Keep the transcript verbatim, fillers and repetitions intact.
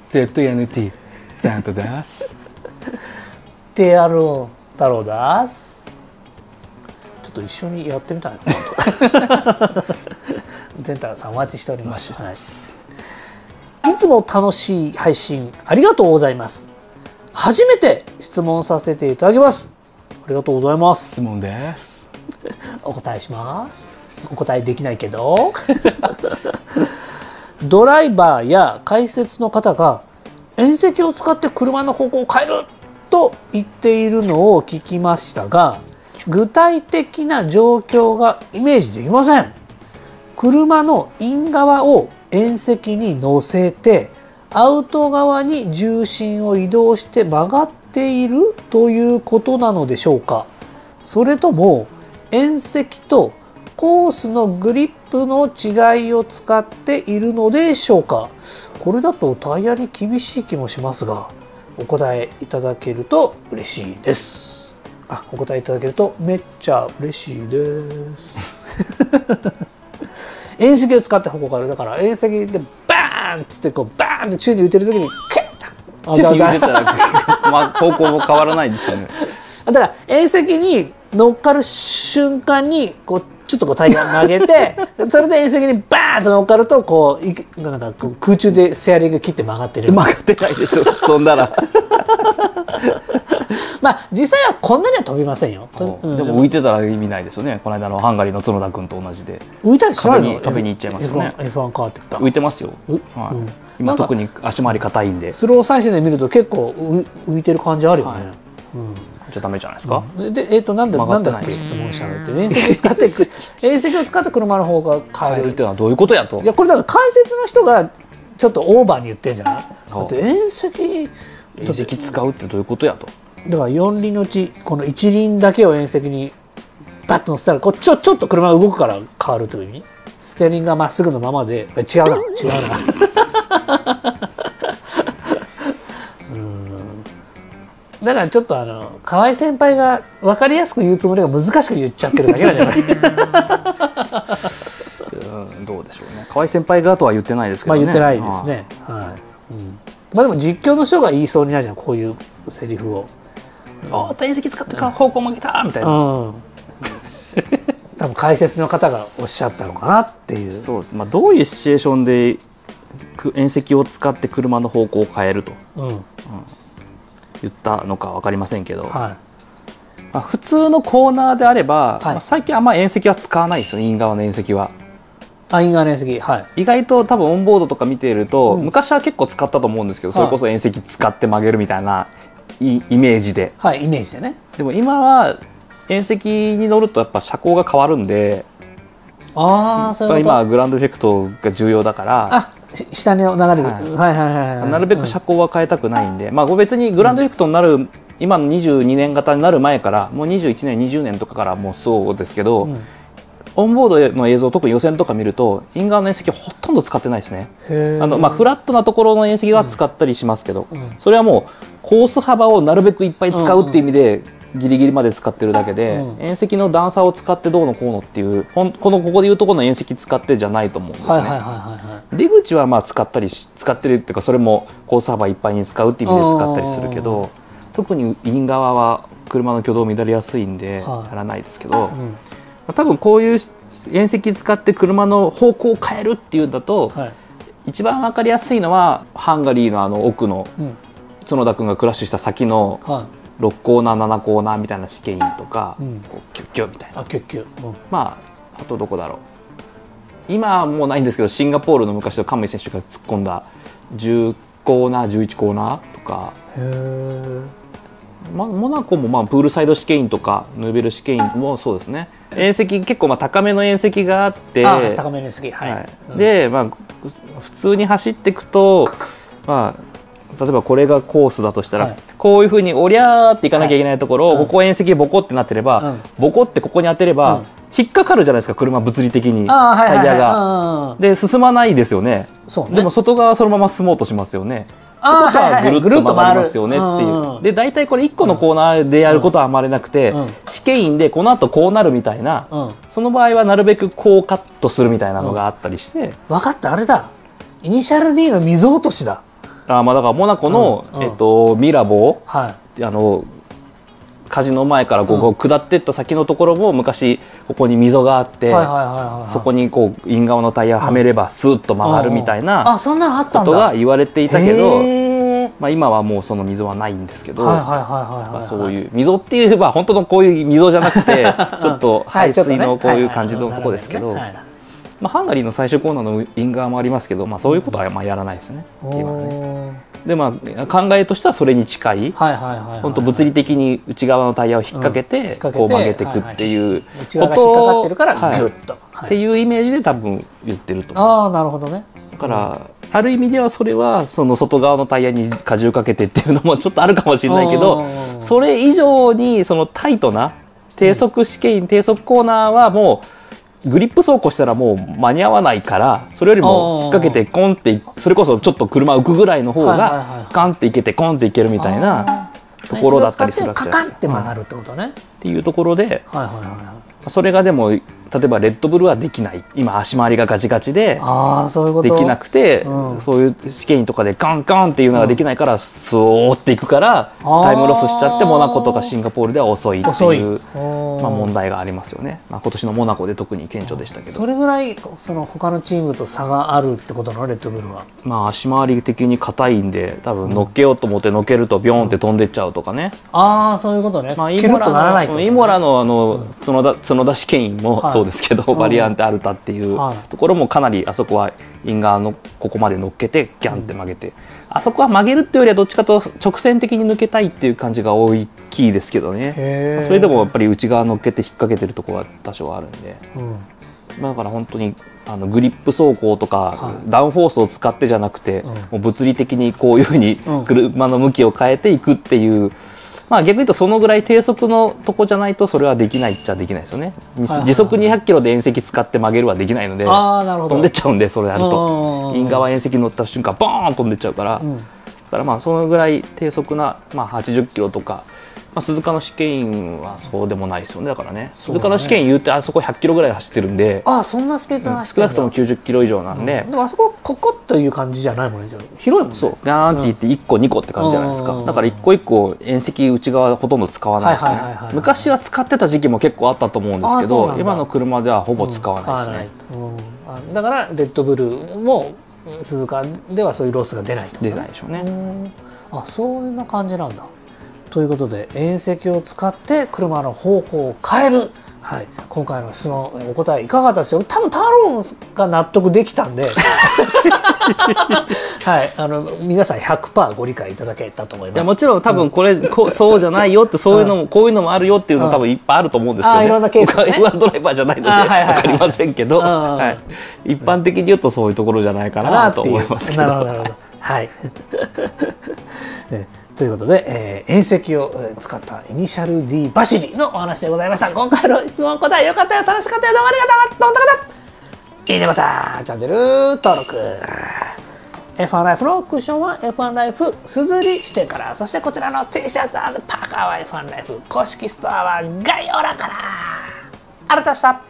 ゼットエヌティー ザントです。 テアロ太郎です。ちょっと一緒にやってみたいな。ゼンタさんお待ちしております。はい、いつも楽しい配信ありがとうございます。初めて質問させていただきます。ありがとうございます。 質問です。 お答えします。お答えできないけど。ドライバーや解説の方が縁石を使って車の方向を変えると言っているのを聞きましたが、具体的な状況がイメージできません。車のイン側を縁石に乗せてアウト側に重心を移動して曲がっているということなのでしょうか。それとも縁石とコースのグリップの違いを使っているのでしょうか。これだとタイヤに厳しい気もしますが、お答えいただけると嬉しいです。あ、お答えいただけるとめっちゃ嬉しいです。縁石を使って方向変える。だから縁石でバーンっつってこうバーンって宙に浮いてる時にキュッ宙に浮いてたらまあ方向も変わらないですよね。 だから縁石に乗っかる瞬間にこうちょっとこうタイヤ曲げてそれで縁石にバーンと乗っかるとこうなんかこう空中でセアリング切って曲がってる。 曲がってないでしょ飛んだら。 まあ実際はこんなには飛びませんよ。 でも浮いてたら意味ないですよね。この間のハンガリーの角田君と同じで浮いたりしないの。 壁に行っちゃいますよね。 エフワン 変わってきた。 浮いてますよ。今特に足回り硬いんでスロー再生で見ると結構浮いてる感じあるよね。 じゃダメじゃないですか。 でえっとなんでなんだっけ質問したのって縁石を使って縁石を使って車の方が変えるっていうのはどういうことやと。 いやこれだから解説の人がちょっとオーバーに言ってんじゃない。だって縁石縁石使うってどういうことやと。 だからよん輪のうちこのいち輪だけを縁石にバッと乗せたらこうちょちょっと車が動くから変わるという意味。ステアリングがまっすぐのままで違うな違うな。だからちょっとあの河合先輩が分かりやすく言うつもりが難しく言っちゃってるだけなんじゃない。 うん、どうでしょうね。河合先輩側とは言ってないですけどね。 まあ言ってないですね。はい。うん、まあでも実況の人が言いそうになるじゃんこういうセリフを。 ああ縁石使ってか方向曲げたみたいな。うん、 多分解説の方がおっしゃったのかなっていう。 そうです。まあどういうシチュエーションで縁石を使って車の方向を変えると。うんうん言ったのか分かりませんけど、はいまあ、普通のコーナーであれば、はいまあ、最近あんま縁石は使わないですよね。イン側の縁石は。 あ、イン側の縁石、はい、 意外と多分オンボードとか見ていると、うん、昔は結構使ったと思うんですけど、それこそ縁石使って曲げるみたいなイメージで、 はい、イメージでね。 でも今は縁石に乗るとやっぱ車高が変わるんで、 ああ、そういうこと。 今はグラウンドエフェクトが重要だから。 あ下に流れる、はいはいはいはい、 なるべく車高は変えたくないんで、うん、まあ別にグランドエフェクトになる、うん、今のにじゅうにねん型になる前からもうにじゅういちねんにじゅうねんとかからもうそうですけど、うん、オンボードの映像特に予選とか見るとイン側の縁石ほとんど使ってないですね。あの、まあ、フラットなところの縁石は使ったりしますけど、うん、それはもうコース幅をなるべくいっぱい使うっていう意味でギリギリまで使ってるだけで、うん、縁石の段差を使ってどうのこうのっていうこのここでいうところの縁石使ってじゃないと思うんですね。出口はまあ使ったりし使ってるっていうかそれもコース幅いっぱいに使うっていう意味で使ったりするけど、特にイン側は車の挙動乱れやすいんでやらないですけど、はいうん、多分こういう縁石使って車の方向を変えるっていうんだと、はい、一番分かりやすいのはハンガリーのあの奥の角田君がクラッシュした先の、はいろくコーナーななコーナーみたいな試験員とか、うん、こうキュッキュッみたいな。 あ、キュッキュッ、うん、 まああとどこだろう。今はもうないんですけどシンガポールの昔のカムイ選手が突っ込んだじゅうコーナーじゅういちコーナーとか。へー、ま、モナコもまあプールサイド試験員とかヌーベル試験員もそうですね。縁石結構まあ高めの縁石があって、 あ高めの縁石、はい、はい、 うん、で、まあ、普通に走っていくと、まあ例えばこれがコースだとしたら、はい、こういうふうにおりゃーっていかなきゃいけないところを、はい、ここ縁石ボコってなってれば、うん、ボコってここに当てれば、うん、引っかかるじゃないですか車物理的にタイヤが。で進まないですよね。そうね。でも外側そのまま進もうとしますよね。あとはぐるっと回りますよねっていう。で大体これいっこのコーナーでやることはあまりなくて、うん、試験員でこの後こうなるみたいな、うん、その場合はなるべくこうカットするみたいなのがあったりして、 うん、分かった、あれだ、イニシャル D の溝落としだ。 あまあだからモナコの、 うんうん、 えっと、ミラボー、 はい、 あのカジノ前からここ下っていった先のところも昔ここに溝があってそこにこうイン側のタイヤをはめればスーッと曲がるみたいなことが言われていたけど、まあ、今はもうその溝はないんですけどそういう溝っていうまあ本当のこういう溝じゃなくてちょっと排水のこういう感じのとこですけど。まあ、ハンガリーの最終コーナーのイン側もありますけど、まあ、そういうことはまあやらないですね、今ね。でまあ、考えとしてはそれに近い本当物理的に内側のタイヤを引っ掛けてこう曲げていくっていうことをっていうイメージで多分言ってると思う。 ああなるほどね。 だからある意味ではそれはその外側のタイヤに荷重かけてっていうのもちょっとあるかもしれないけどそれ以上にそのタイトな低速試験低速コーナーはもうグリップ走行したらもう間に合わないからそれよりも引っ掛けてコンってそれこそちょっと車浮くぐらいの方がカンっていけてコンっていけるみたいなところだったりするわけじゃないですか。 カカンって曲がるってことね。 っていうところでそれがでも例えばレッドブルはできない今足回りがガチガチでできなくてそういう試験とかでガンガンっていうのができないからスーっていくからタイムロスしちゃってモナコとかシンガポールでは遅いっていうまあ問題がありますよね。まあ今年のモナコで特に顕著でしたけどそれぐらいその他のチームと差があるってことなのレッドブルは。 まあ足回り的に硬いんで多分乗っけようと思って乗っけるとビョーンって飛んでっちゃうとかね。 ああそういうことね。 まあイモラのイモラのあの角田角田試験員もそうですけどバリアンテアルタっていうところもかなりあそこはイン側のここまで乗っけてギャンって曲げてあそこは曲げるっていうよりはどっちかと直線的に抜けたいっていう感じが大きいですけどね。それでもやっぱり内側乗っけて引っ掛けてるところは多少あるんで、うん、だから本当にあのグリップ走行とか、はい、ダウンフォースを使ってじゃなくて、うん、もう物理的にこういうふうに車の向きを変えていくっていう、うん、まあ逆に言うとそのぐらい低速のとこじゃないとそれはできないっちゃできないですよね。時速にひゃっキロで縁石使って曲げるはできないので飛んでっちゃうんでそれやるとイン側縁石乗った瞬間ボーン飛んでっちゃうから、うん、だからまあそのぐらい低速な、まあ、はちじゅっキロとか。まあ、鈴鹿の試験員はそうでもないですよね。だからね、ね鈴鹿の試験員言うてあそこひゃっキロぐらい走ってるんであそんなスピード走ってるんだ、 少なくともきゅうじゅっキロ以上なんで、 うん、でもあそこここという感じじゃないもんね。広いもんね。 そうガーンっていっていっこにこって感じじゃないですか、うん、だからいっこいっこ縁石内側ほとんど使わないですね。昔は使ってた時期も結構あったと思うんですけど今の車ではほぼ使わないですね、 うんうん、だからレッドブルも鈴鹿ではそういうロスが出ないと、 ね、出ないでしょうね。 あそういうな感じなんだ。ということで縁石を使って車の方向を変える、はい、今回の質問お答えいかがだったでしょうか。多分タロンが納得できたんで、はい、あの皆さん ひゃくパーセント ご理解いただけたと思います。 いやもちろん多分これ、うん、こうそうじゃないよってそういうのも、うん、こういうのもあるよっていうの多分いっぱいあると思うんですけどね。あいろんなケースね。僕はドライバーじゃないので分かりませんけど、はい、一般的に言うとそういうところじゃないかなと思いますけど。 なるほどなるほど。はい。ねということで、えー、縁石を使ったイニシャル D 走りのお話でございました。今回の質問答えよかったよ楽しかったよどうもありがとうと思った方いいねボタンチャンネル登録 エフワン ライフのクッションは エフワン ライフすずりしてからそしてこちらの T シャツ&パーカーは エフワン ライフ公式ストアは概要欄からありがとうございました。